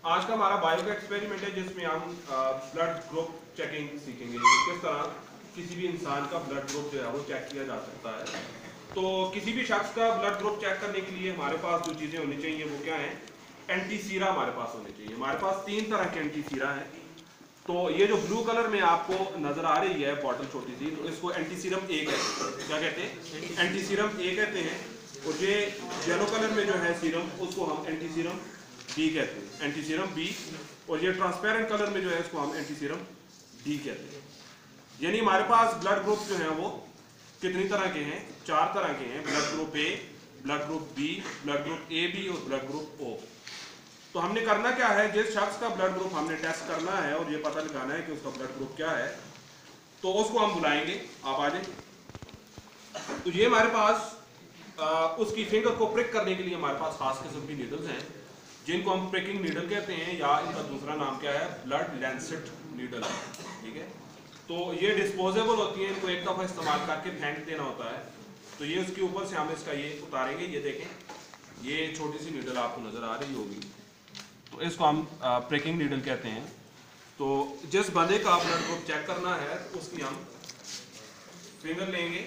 आज का हमारा बायो का एक्सपेरिमेंट है जिसमें हम ब्लड ग्रुप चेकिंग सीखेंगे कि किस तरह किसी भी इंसान का ब्लड ग्रुप जो है वो चेक किया जा सकता है। तो किसी भी शख्स का ब्लड ग्रुप चेक करने के लिए हमारे पास जो चीज़ें होनी चाहिए वो क्या है, एंटी सीरा हमारे पास होने चाहिए। हमारे पास 3 तरह के एंटी सीरा हैं। तो ये जो ब्लू कलर में आपको नजर आ रही है बॉटल छोटी सी, तो इसको एंटी सीरम ए कहते हैं। क्या कहते हैं? एंटी सीरम ए कहते हैं। और ये येलो कलर में जो है सीरम, उसको हम एंटी सीरम बी कहते हैं, एंटी सीरम बी। और ये ट्रांसपेरेंट कलर में जो है इसको हम एंटी सीरम डी कहते हैं। यानी हमारे पास ब्लड ग्रुप जो है वो कितनी तरह के हैं? 4 तरह के हैं। Blood group A, blood group B, blood group A B और ब्लड ग्रुप ओ। तो हमने करना क्या है, जिस शख्स का ब्लड ग्रुप हमने टेस्ट करना है और ये पता लगाना है कि उसका ब्लड ग्रुप क्या है, तो उसको हम बुलाएंगे। आप आ जाए। तो ये हमारे पास उसकी फिंगर को प्रिक करने के लिए हमारे पास खास किस्म की नीडल्स हैं जिनको हम प्रिकिंग नीडल कहते हैं, या इनका दूसरा नाम क्या है, ब्लड लैंसेट नीडल है। ठीक है। तो ये डिस्पोजेबल होती है, इनको एक दफ़ा इस्तेमाल करके फेंक देना होता है। तो ये उसके ऊपर से हम इसका ये उतारेंगे। ये देखें, ये छोटी सी नीडल आपको नज़र आ रही होगी, तो इसको हम प्रिकिंग नीडल कहते हैं। तो जिस बंदे का ब्लड ग्रुप चेक करना है उसकी हम फिंगर लेंगे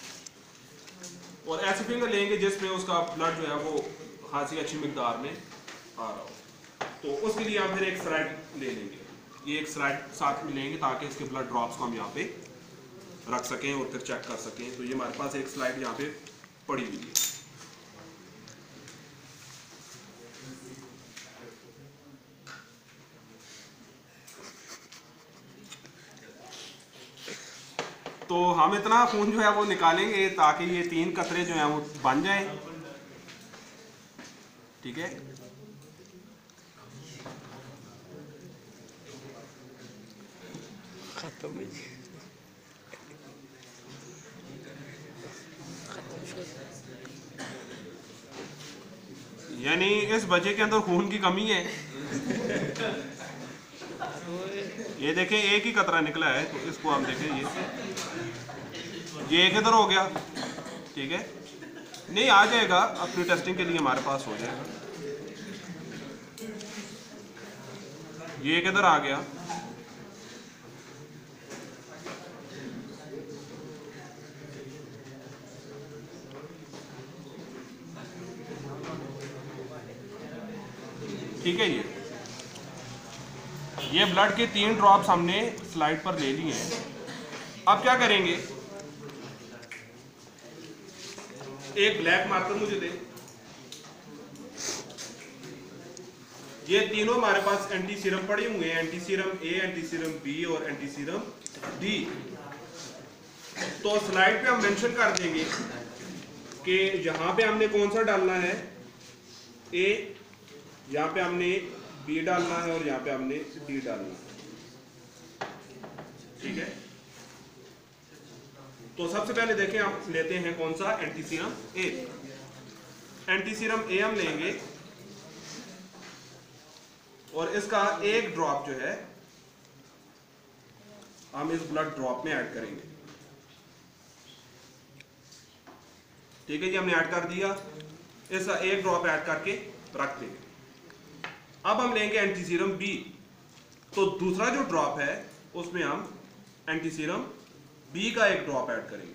और ऐसी फिंगर लेंगे जिसमें उसका ब्लड जो है वो खासी अच्छी मिकदार में आ रहा हो। तो उसके लिए हम फिर एक स्लाइड ले लेंगे। ये एक स्लाइड साथ में लेंगे ताकि इसके ब्लड ड्रॉप्स को हम यहाँ पे रख सकें और फिर चेक कर सकें। तो ये हमारे पास एक स्लाइड यहाँ पे पड़ी हुई है। तो हम इतना खून जो है वो निकालेंगे ताकि ये 3 कतरे जो हैं वो बन जाएं। ठीक है। खत्म। यानी इस बच्चे के अंदर खून की कमी है। ये देखें, एक ही कतरा निकला है। तो इसको हम देखें, ये एक इधर हो गया। ठीक है, नहीं आ जाएगा, अपनी टेस्टिंग के लिए हमारे पास हो जाएगा। ये एक इधर आ गया। ठीक है। ये ब्लड के 3 ड्रॉप्स हमने स्लाइड पर ले लिए हैं। अब क्या करेंगे, एक ब्लैक मार्कर मुझे दे। ये तीनों हमारे पास एंटी सीरम पड़े हुए हैं, anti serum A, anti serum B और एंटी सीरम डी। तो स्लाइड पे हम मेंशन कर देंगे कि यहां पे हमने कौन सा डालना है, ए, यहां पे हमने बी डालना है और यहां पे हमने डी डालना है। ठीक है। तो सबसे पहले देखें, हम लेते हैं कौन सा, anti serum A. Anti serum A हम लेंगे और इसका एक ड्रॉप जो है हम इस ब्लड ड्रॉप में ऐड करेंगे। ठीक है जी, हमने ऐड कर दिया। इसका एक ड्रॉप ऐड करके रख देंगे। अब हम लेंगे एंटी सीरम बी। तो दूसरा जो ड्रॉप है उसमें हम एंटी सीरम बी का एक ड्रॉप ऐड करेंगे।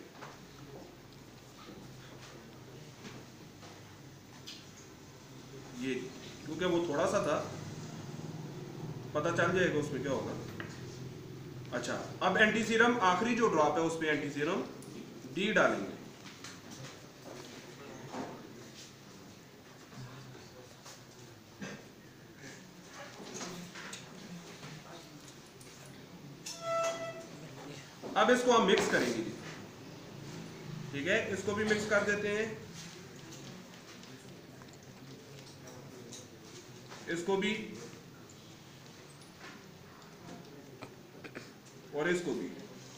ये क्योंकि वो थोड़ा सा था, पता चल जाएगा उसमें क्या होगा। अच्छा, अब एंटी सीरम आखिरी जो ड्रॉप है उसमें एंटी सीरम डी डालेंगे। अब इसको हम मिक्स करेंगे। ठीक है, इसको भी मिक्स कर देते हैं, इसको भी और इसको भी।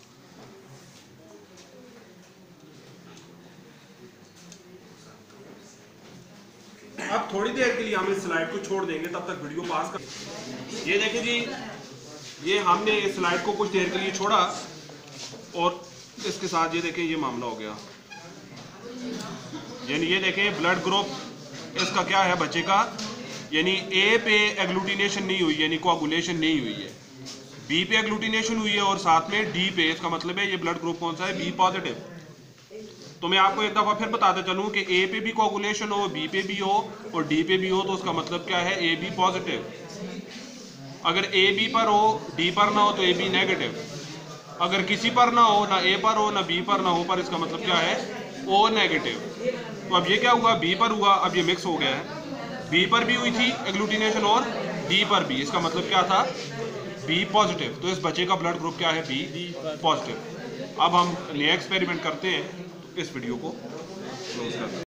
अब थोड़ी देर के लिए हम इस स्लाइड को छोड़ देंगे, तब तक वीडियो पास कर। ये देखिए जी, ये हमने इस स्लाइड को कुछ देर के लिए छोड़ा और इसके साथ ये देखें, ये मामला हो गया। यानी ये देखें, ब्लड ग्रुप इसका क्या है बच्चे का यानी ए पे एग्लूटिनेशन नहीं हुई, यानी कोआगुलेशन नहीं हुई है, बी पे एग्लूटिनेशन हुई है और साथ में डी पे, इसका मतलब है ये ब्लड ग्रुप कौन सा है, बी पॉजिटिव। तो मैं आपको एक दफा फिर बताते चलूं कि ए पे भी कोआगुलेशन हो, बी पे भी हो और डी पे भी हो, तो उसका मतलब क्या है, ए बी पॉजिटिव। अगर ए बी पर हो, डी पर ना हो, तो ए बी नेगेटिव। अगर किसी पर ना हो, ना ए पर हो ना बी पर ना हो पर, इसका मतलब क्या है, ओ नेगेटिव। तो अब ये क्या हुआ, बी पर हुआ, अब ये मिक्स हो गया है, बी पर भी हुई थी एग्लूटिनेशन और डी पर भी, इसका मतलब क्या था, बी पॉजिटिव। तो इस बच्चे का ब्लड ग्रुप क्या है, बी पॉजिटिव। अब हम नया एक्सपेरिमेंट करते हैं, तो इस वीडियो को क्लोज करते हैं।